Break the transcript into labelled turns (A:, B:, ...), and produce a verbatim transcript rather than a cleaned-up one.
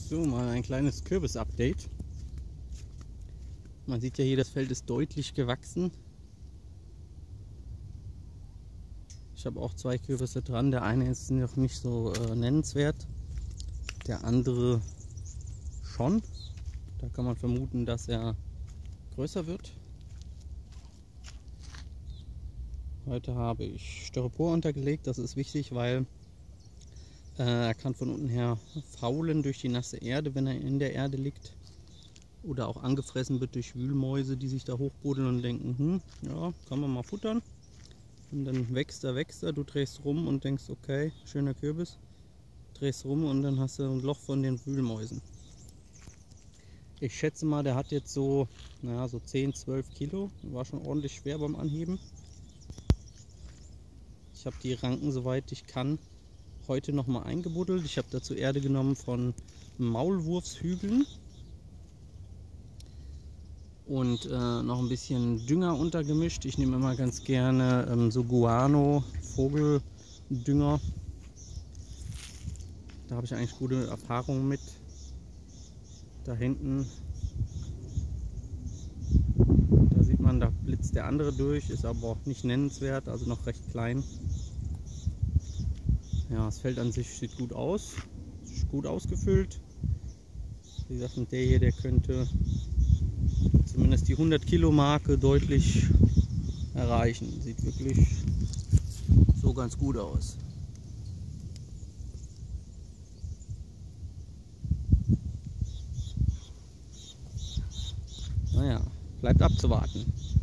A: So, mal ein kleines Kürbis-Update. Man sieht ja hier, das Feld ist deutlich gewachsen. Ich habe auch zwei Kürbisse dran. Der eine ist noch nicht so äh, nennenswert, der andere schon. Da kann man vermuten, dass er größer wird. Heute habe ich Styropor untergelegt. Das ist wichtig, weil äh, er kann von unten her faulen durch die nasse Erde, wenn er in der Erde liegt. Oder auch angefressen wird durch Wühlmäuse, die sich da hochbuddeln und denken, hm, ja, kann man mal futtern. Und dann wächst er, wächst er, du drehst rum und denkst, okay, schöner Kürbis. Drehst rum und dann hast du ein Loch von den Wühlmäusen. Ich schätze mal, der hat jetzt so, naja, so zehn, zwölf Kilo. War schon ordentlich schwer beim Anheben. Ich habe die Ranken, soweit ich kann, heute nochmal eingebuddelt. Ich habe dazu Erde genommen von Maulwurfshügeln. Und äh, noch ein bisschen Dünger untergemischt. Ich nehme immer ganz gerne ähm, so Guano, Vogeldünger. Da habe ich eigentlich gute Erfahrungen mit. Da hinten, da sieht man, da blitzt der andere durch, ist aber auch nicht nennenswert, also noch recht klein. Ja, das Feld an sich sieht gut aus, ist gut ausgefüllt. Wie gesagt, und der hier, der könnte zumindest die hundert Kilo Marke deutlich erreichen. Sieht wirklich so ganz gut aus. Naja, bleibt abzuwarten.